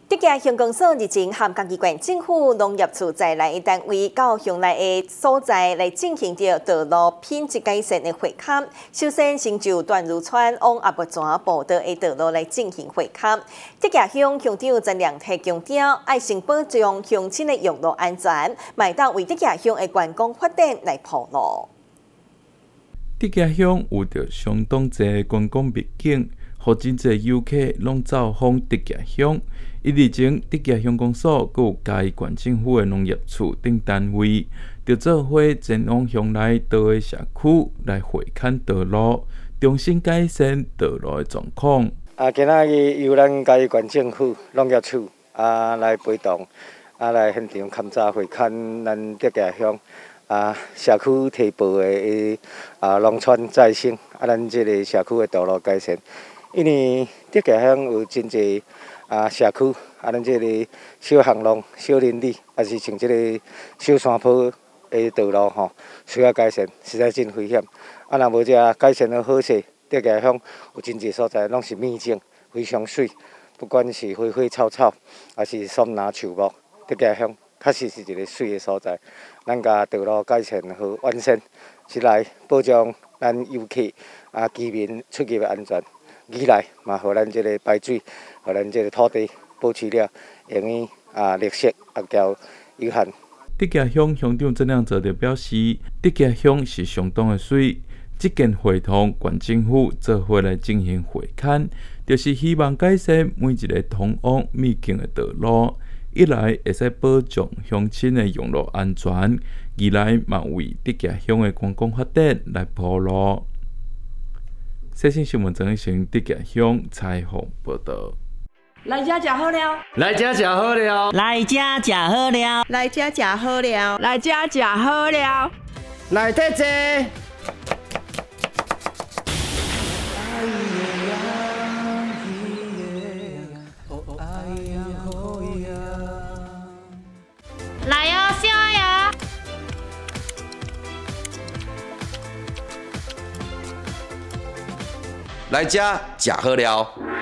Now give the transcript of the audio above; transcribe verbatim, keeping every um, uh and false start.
德家乡公所日前和各机关、政府、农业处在内单位到乡内的所在来进行着道路品质改善的会勘。首先，先就段如川往阿伯庄步道的道路来进行会勘。德家乡乡长陈良提强调，爱先保障乡亲的用路安全，卖当为德家乡的观光发展来铺路。 德家乡有着相当侪观光秘境，互真侪游客拢造访德家乡。一日前，德家乡公所佮有嘉义县政府的农业处等单位，就做伙前往乡内道的社区来会勘道路，重新改善道路的状况。 啊，今仔日由咱嘉义县政府农业处啊来陪同，啊来现场勘察会勘咱德家乡啊社区提报的啊农村再生，啊咱这个社区的道路改善。因为德家乡有真侪啊社区，啊咱这个小巷弄、小林里，也是像这个小山坡的道路吼，需要改善，实在真危险。啊，若无这改善的好势，德家乡有真侪所在拢是秘境，非常水。不管是花花草草，还是松林树木，德家乡确实是一个水的所在。咱甲道路改善和完善，是来保障咱游客啊居民出入的安全。二来嘛，互咱这个排水，互咱这个土地保持了容易啊绿色啊交有限。 德家乡乡长陈良泽就表示，德家乡是相当的水，即件会同县政府做伙来进行会勘，就是希望改善每一个通往秘境的道路，一来会使保障乡亲的用路安全，二来嘛为德家乡的观光发展来铺路。最新新闻曾从德家乡采访报道。 来遮食好了， 来遮食好了， 来遮食好了， 来遮食好了，来遮食好了， 来特坐。 来哦，小呀！ 来遮食好了。